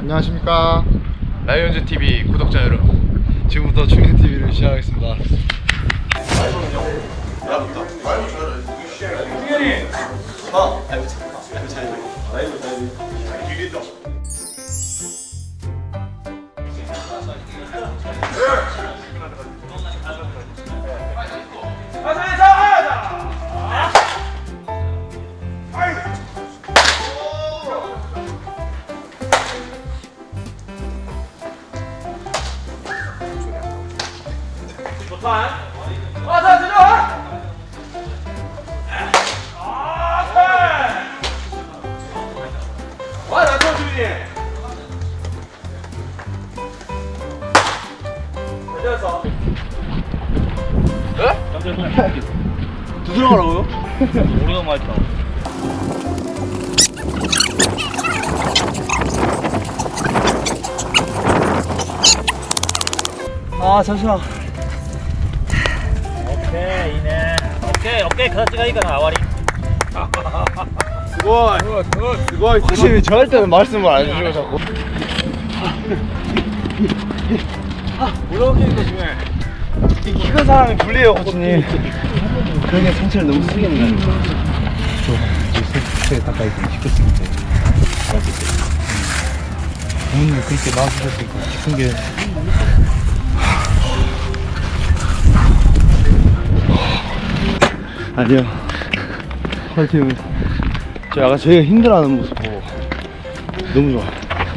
안녕하십니까 라이온즈 TV 구독자 여러분, 지금부터 중현 TV를 시작하겠습니다. 와서 들어와! 와, 나 주민이! 됐어. 네? 또 들어가라고요? 우리가 맛있다. 아, 잠시만. 오케이 이네 오케이 그렇지가 이거는 아와리 수고이. 혹시 저할 때는 말씀을 안 해주시고 자꾸. 올라오기니까 중요해. 이 키 큰 사람이 불리해요, 코치님. 그러게 상체를 너무 세게 내는 거야. 저 가까이 있으면 시끄럽습니다. 부모님이 그렇게 나와주셨으니까 깊은 게. 아니요. 화이팅. 저 약간 저희가 힘들어하는 모습 보고 너무 좋아.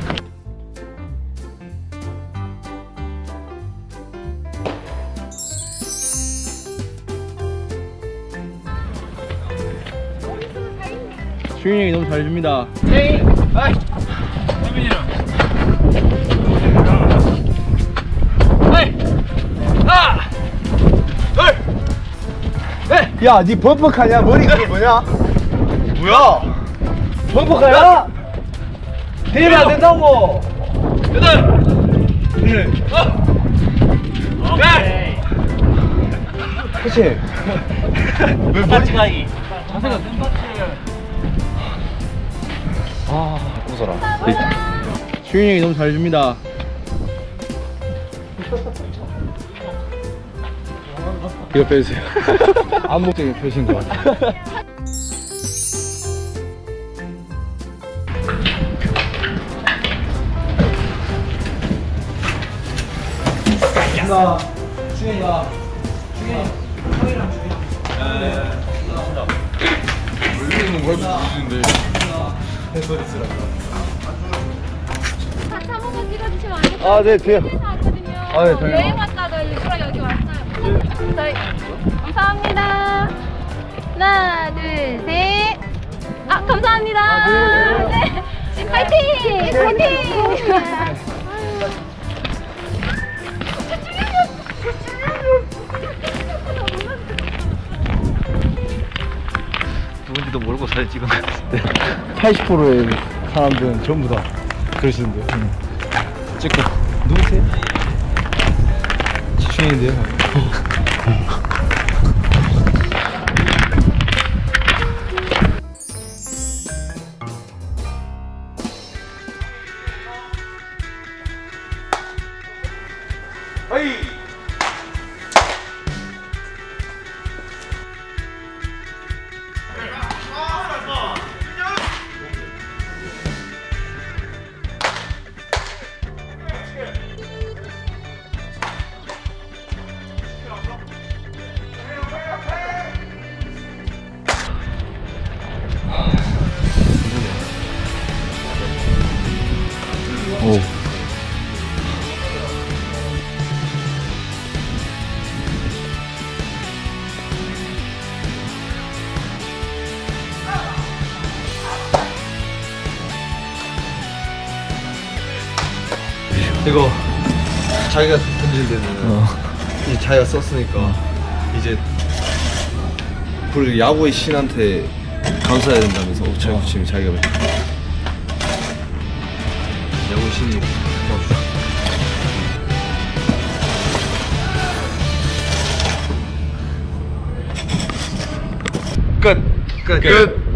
주인이 형이 너무 잘해줍니다. 헤이! 아이! 태민이랑 헤이! 하나! 둘! 넷! 야, 니 범퍼카냐? 머리 그게 뭐냐? 뭐야? 범퍼카야? 때리면 안 된다고! 여덟! 그래. 넷! 그치? 왜 머리 가기 자세가 뜬받치. 아, 웃어라. 주인이 형이 너무 잘해줍니다. 이거 빼주세요. 안목적인 표시인 것 같아. 나 주인이가 형이랑 주인이랑 원래는 뭘 주시는데 해서리스라고. 같이 한 번만 찍어주시면 안 될까요? 아, 네, 돼요. 왔거든요. 아, 네, 저희요. 여행 왔다가 일부러 여기 왔어요. 저희 감사합니다. 하나, 둘, 셋. 아, 감사합니다. 네, 파이팅! 파이팅! 누군지도 모르고 사진 찍은 것 같은데 80%의 사람들은 전부 다 그러시는데요. 찍고 누구세요? 지충인데요. 어이! 오. 이거 자기가 던질 때는 이제 자기가 썼으니까 이제 그 야구의 신한테 감사해야 된다면서 옥천 부침이 자기가 야구의 신이 고맙다. 끝.